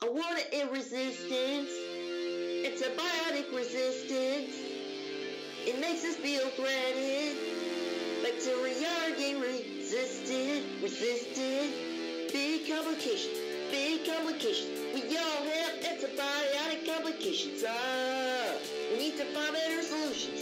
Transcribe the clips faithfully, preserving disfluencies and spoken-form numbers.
I want it in resistance. Antibiotic resistance. It makes us feel threatened. Bacteria are getting resistant. Resistant. Big complications. Big complications. We all have antibiotic complications. Ah, we need to find better solutions,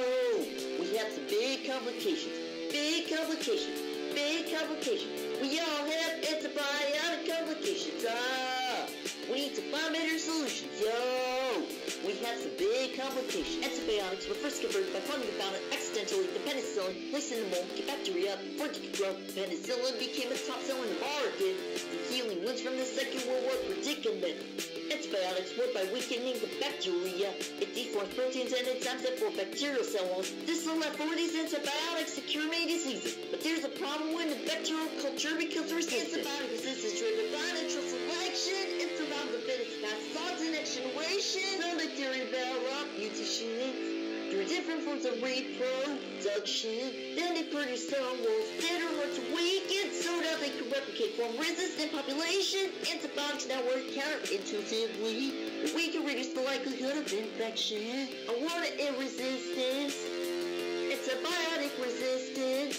yo. We have some big complications. Big complications. Big complications. We all have antibiotic complications. Ah, we need to find better solutions, yo. We have some big complications. Antibiotics were first converted by finding the founder accidentally the penicillin, placed in the mold, get bacteria before it could grow. Penicillin became a top seller in the market. The healing wounds from the Second World War predicament. Antibiotics work by weakening the bacteria. It deforms proteins and enzymes that form bacterial cell walls. This allows for these antibiotics to cure many diseases. But there's a problem when the bacterial culture becomes resistant. Antibiotic resistance driven by natural selection. It's around the fittest, not odds and extenuation. Some bacteria develop mutations through different forms of reproduction. Then they produce cell walls that are hard to weaken so that they can replicate from resistant population. Antibiotics now work counterintuitively. We can reduce the likelihood of infection. I want it in resistance. Antibiotic resistance.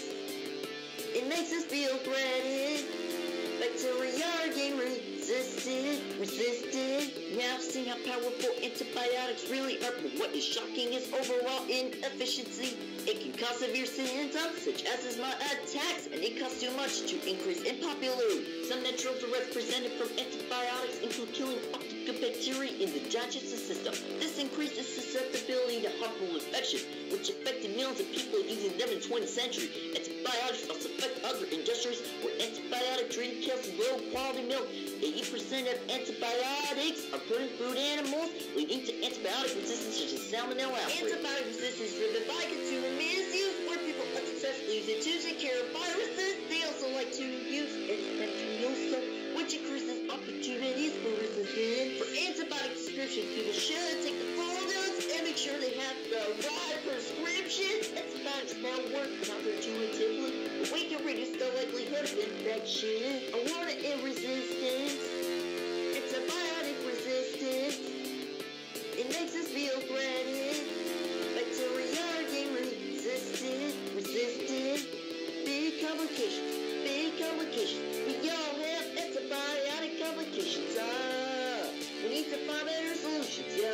It makes us feel threatened. Bacteria are getting resistant, resistant. Now I've seen how powerful antibiotics really are, but what is shocking is overall inefficiency. It can cause severe symptoms, such as asthma attacks, and it costs too much to increase in popularity. Some natural threats presented from antibiotics include killing bacteria in the digestive system. This increases susceptibility to harmful infection, which affected millions of people using them in the twentieth century. Antibiotics also affect other industries where antibiotic treated kills low quality milk. eighty percent of antibiotics are put in food animals, leading to antibiotic resistance such as salmonella outbreak. Antibiotic resistance is driven by consumer misuse, where people unsuccessfully use it to take care of viruses. They also like to use antibiotics, which increases opportunities for resistance. For antibiotic prescription, people should take the full dose and make sure they have the right prescription. Antibiotics now work counterintuitively, but we can reduce the likelihood of infection. I want it in resistance. Antibiotic resistance. It makes us feel threatened. Bacteria are getting resistant. Resistant. Big complications. Big complications. We all have antibiotic complications. Ah, we need to find better solutions, yo.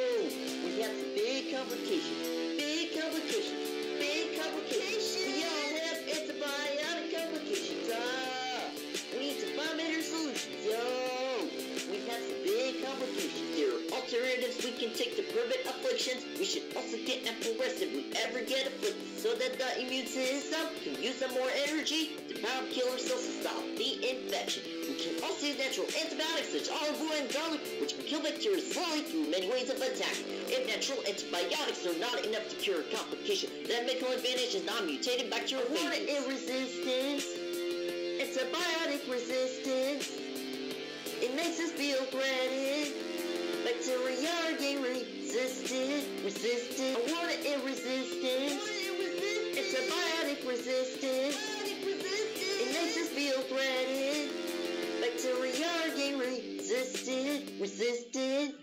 We have some big complications. Big complications. Big complications. We all have antibiotic complications. Ah, we need to find better solutions, yo. We have some big complications. There are alternatives we can take to prevent afflictions. We should also get ample rest if we ever get afflicted, so that the immune system can use some more energy to power killer cells to stop the infection. We can also use natural antibiotics such as olive oil and garlic, which can kill bacteria slowly through many ways of attack. If natural antibiotics are not enough to cure a complication, then medical advantage is non-mutated bacterial phages. Resistance. Antibiotic resistance. It makes us feel threatened. Bacteria are getting resistant. Resistant. I want it in resistance. Antibiotic resistance. It makes us feel threatened. Bacteria are getting resistant. Resistant.